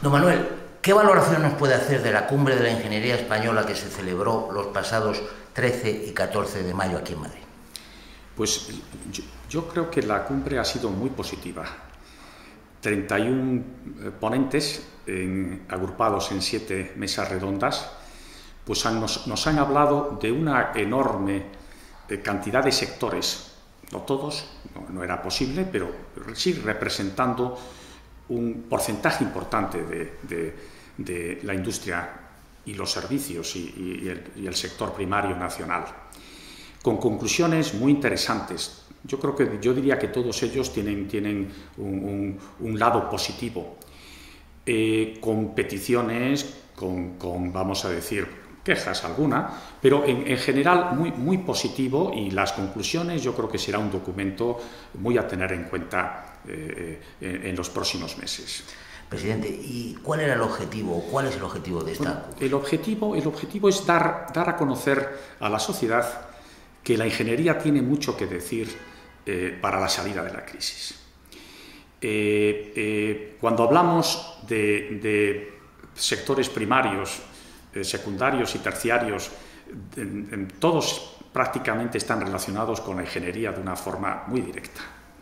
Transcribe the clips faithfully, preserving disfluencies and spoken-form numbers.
Don Manuel, ¿qué valoración nos puede hacer de la Cumbre de la Ingeniería Española que se celebró los pasados trece y catorce de mayo aquí en Madrid? Pues yo, yo creo que la cumbre ha sido muy positiva. treinta y uno ponentes en, agrupados en siete mesas redondas pues han, nos, nos han hablado de una enorme eh, cantidad de sectores, no todos, no, no era posible, pero sí representando un porcentaje importante de, de, de la industria y los servicios y, y, el, y el sector primario nacional, con conclusiones muy interesantes. Yo creo que yo diría que todos ellos tienen, tienen un, un, un lado positivo, eh, con peticiones, con, con, vamos a decir, quejas alguna, pero en, en general muy, muy positivo, y las conclusiones yo creo que será un documento muy a tener en cuenta eh, en, en los próximos meses. Presidente, ¿y cuál era el objetivo? ¿Cuál es el objetivo de esta? Bueno, el objetivo, el objetivo es dar, dar a conocer a la sociedad que la ingeniería tiene mucho que decir eh, para la salida de la crisis. Eh, eh, cuando hablamos de, de sectores primarios, eh, secundarios y terciarios, en, en, todos prácticamente están relacionados con la ingeniería de una forma muy directa.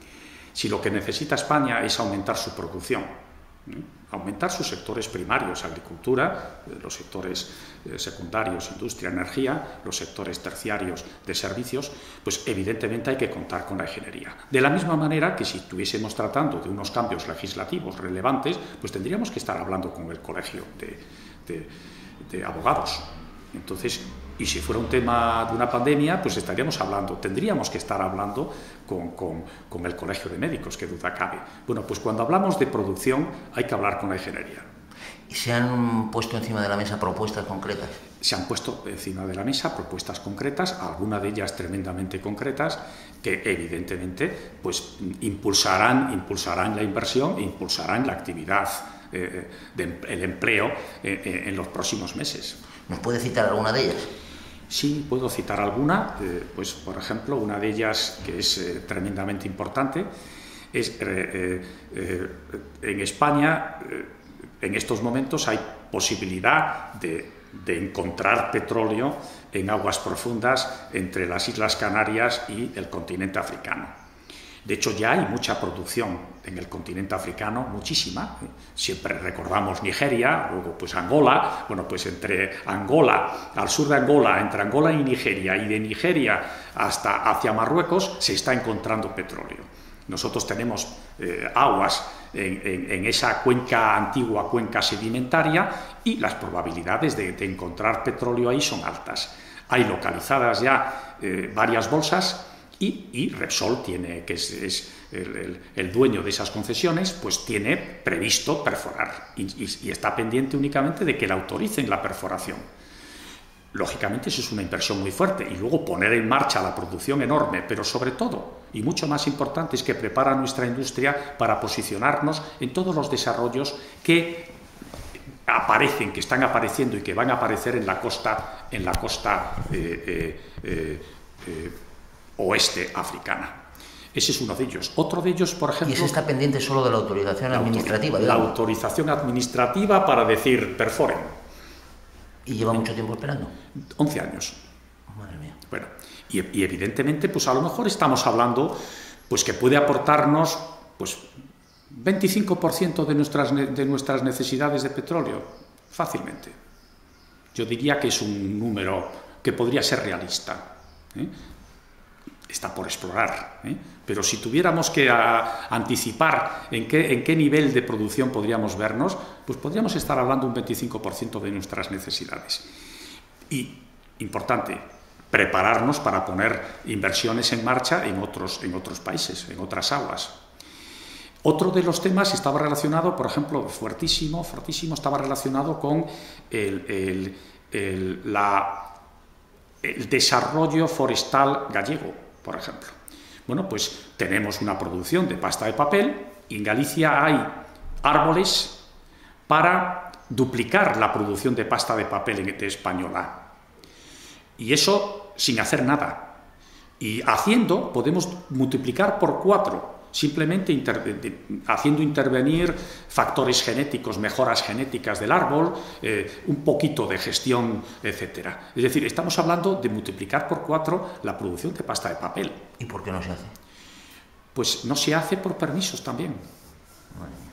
Si lo que necesita España es aumentar su producción, ¿eh? aumentar sus sectores primarios, agricultura, los sectores eh, secundarios, industria, energía, los sectores terciarios de servicios, pues evidentemente hay que contar con la ingeniería. De la misma manera que si estuviésemos tratando de unos cambios legislativos relevantes, pues tendríamos que estar hablando con el colegio de, de, de abogados. Entonces, y si fuera un tema de una pandemia, pues estaríamos hablando, tendríamos que estar hablando con, con, con el colegio de médicos, que duda cabe. Bueno, pues cuando hablamos de producción hay que hablar con la ingeniería. ¿Y se han puesto encima de la mesa propuestas concretas? Se han puesto encima de la mesa propuestas concretas, algunas de ellas tremendamente concretas, que evidentemente pues, impulsarán, impulsarán la inversión, impulsarán la actividad, eh, de, el empleo eh, eh, en los próximos meses. ¿Nos puede citar alguna de ellas? Sí, puedo citar alguna. Eh, pues, por ejemplo, una de ellas que es eh, tremendamente importante es eh, eh, eh, en España, eh, en estos momentos hay posibilidad de, de encontrar petróleo en aguas profundas entre las Islas Canarias y el continente africano. De hecho, ya hay mucha producción en el continente africano, muchísima. Siempre recordamos Nigeria, luego pues Angola. Bueno, pues entre Angola, al sur de Angola, entre Angola y Nigeria, y de Nigeria hasta hacia Marruecos, se está encontrando petróleo. Nosotros tenemos eh, aguas en, en, en esa cuenca, antigua cuenca sedimentaria, y las probabilidades de, de encontrar petróleo ahí son altas. Hay localizadas ya eh, varias bolsas. Y, y Repsol, tiene, que es, es el, el, el dueño de esas concesiones, pues tiene previsto perforar y, y, y está pendiente únicamente de que le autoricen la perforación. Lógicamente eso es una inversión muy fuerte, y luego poner en marcha la producción enorme, pero sobre todo, y mucho más importante, es que prepara nuestra industria para posicionarnos en todos los desarrollos que aparecen, que están apareciendo y que van a aparecer en la costa, en la costa eh, eh, eh, eh, oeste africana. Ese es uno de ellos. Otro de ellos, por ejemplo... ¿Y ese está pendiente solo de la autorización la administrativa? La digamos. autorización administrativa para decir perforen. ¿Y lleva mucho tiempo esperando? once años. Madre mía. Bueno, y, y evidentemente, pues a lo mejor estamos hablando pues que puede aportarnos pues veinticinco por ciento de nuestras, de nuestras necesidades de petróleo, fácilmente. Yo diría que es un número que podría ser realista, ¿eh? Está por explorar, ¿eh? Pero si tuviéramos que a, anticipar en qué, en qué nivel de producción podríamos vernos, pues podríamos estar hablando un veinticinco por ciento de nuestras necesidades. Y, importante, prepararnos para poner inversiones en marcha en otros, en otros países, en otras aguas. Otro de los temas estaba relacionado, por ejemplo, fuertísimo, fuertísimo, estaba relacionado con el, el, el, la, el desarrollo forestal gallego, por ejemplo. Bueno, pues tenemos una producción de pasta de papel, y en Galicia hay árboles para duplicar la producción de pasta de papel de española. Y eso sin hacer nada. Y haciendo podemos multiplicar por cuatro simplemente inter de, haciendo intervenir factores genéticos, mejoras genéticas del árbol, eh, un poquito de gestión, etcétera. Es decir, estamos hablando de multiplicar por cuatro la producción de pasta de papel. ¿Y por qué no se hace? Pues no se hace por permisos también. Bueno.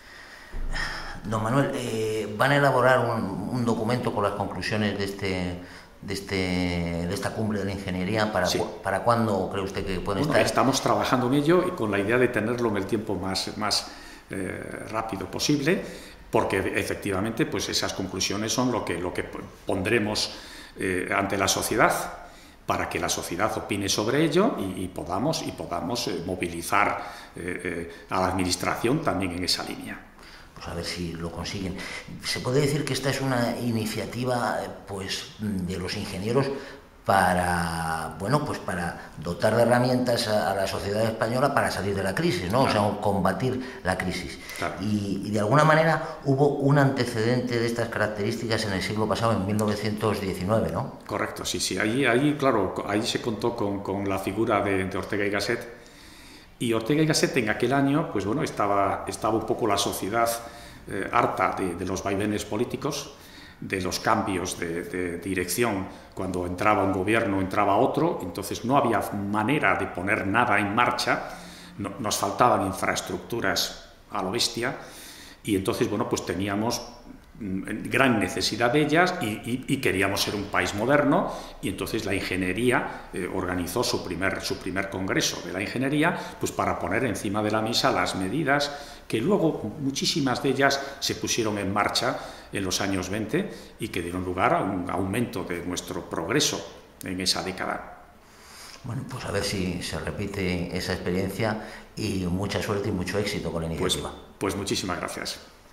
Don Manuel, eh, ¿van a elaborar un, un documento con las conclusiones de, este, de, este, de esta cumbre de la ingeniería? ¿Para, sí. cu ¿Para cuándo cree usted que puede bueno, estar? Estamos trabajando en ello y con la idea de tenerlo en el tiempo más, más eh, rápido posible, porque efectivamente pues esas conclusiones son lo que, lo que pondremos eh, ante la sociedad, para que la sociedad opine sobre ello y, y podamos, y podamos eh, movilizar eh, eh, a la Administración también en esa línea. Pues a ver si lo consiguen. ¿Se puede decir que esta es una iniciativa pues, de los ingenieros para, bueno, pues para dotar de herramientas a, a la sociedad española para salir de la crisis, ¿no? Claro. O sea, combatir la crisis. Claro. Y, y de alguna manera hubo un antecedente de estas características en el siglo pasado, en mil novecientos diecinueve, ¿no? Correcto, sí, sí. Ahí, ahí claro, ahí se contó con, con la figura de, de Ortega y Gasset. Y Ortega y Gasset en aquel año, pues bueno, estaba, estaba un poco la sociedad eh, harta de, de los vaivenes políticos, de los cambios de, de dirección cuando entraba un gobierno, entraba otro, entonces no había manera de poner nada en marcha, no, nos faltaban infraestructuras a lo bestia, y entonces, bueno, pues teníamos gran necesidad de ellas y, y, y queríamos ser un país moderno, y entonces la ingeniería eh, organizó su primer, su primer congreso de la ingeniería, pues para poner encima de la mesa las medidas que luego muchísimas de ellas se pusieron en marcha en los años veinte y que dieron lugar a un aumento de nuestro progreso en esa década. Bueno, pues a ver si se repite esa experiencia y mucha suerte y mucho éxito con la iniciativa. Pues, pues muchísimas gracias.